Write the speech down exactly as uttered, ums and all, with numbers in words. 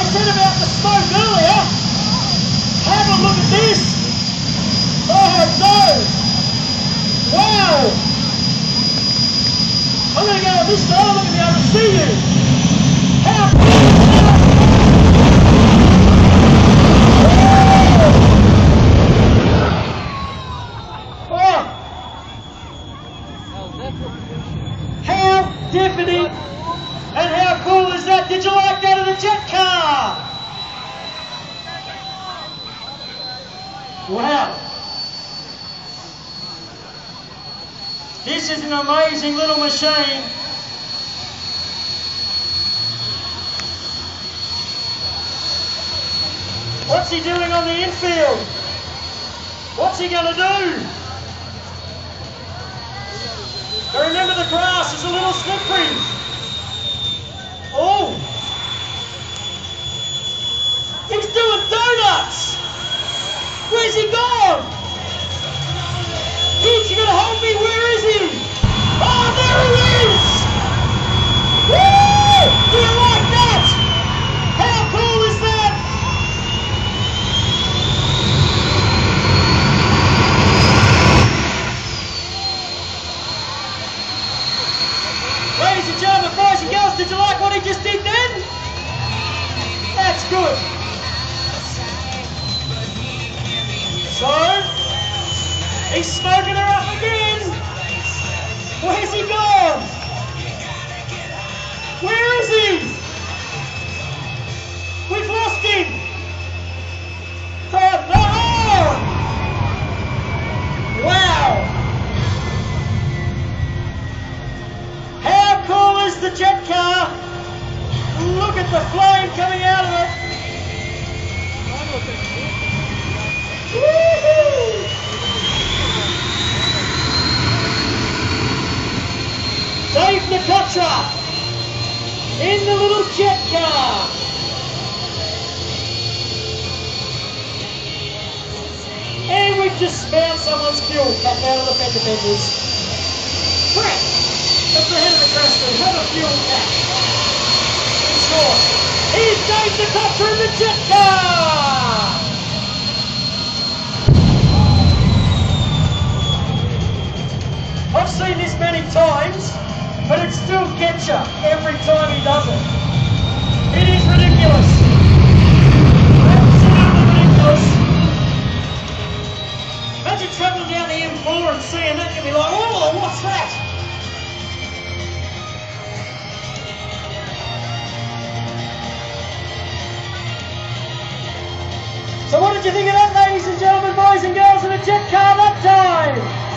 said about the smoke earlier, have a look at this. Oh no! Wow! I'm going to go on this side, I'm not going to be able to see you. How cool is that? Oh! How deafening and how cool is that? Did you like that of the jet car? Wow. This is an amazing little machine. What's he doing on the infield? What's he going to do? Now remember, the grass is a little slippery. Oh! He's doing donuts! Where's he gone? Kids, you gonna hold me? Where is he? Oh, there he is! Woo! Do you like that? How cool is that? Ladies and gentlemen, boys and girls, did you like what he just did then? That's good. So, he's smoking her up again. Where's he gone? Where is he? We've lost him. Oh no! Wow! How cool is the jet car? Look at the flame coming out of it. Woo-hoo! Dave Nicotra in the little jet car. And we've just found someone's fuel cap out of the fender benders. Correct. That's the head of the crester. Have a fuel cap. Ensure. Here's Dave Nicotra in the jet car. I've seen this many times, but it still gets you every time he does it. It is ridiculous. Absolutely ridiculous. Imagine travelling down the M four and seeing that and be like, oh, what's that? So what did you think of that, ladies and gentlemen, boys and girls, in a jet car that time?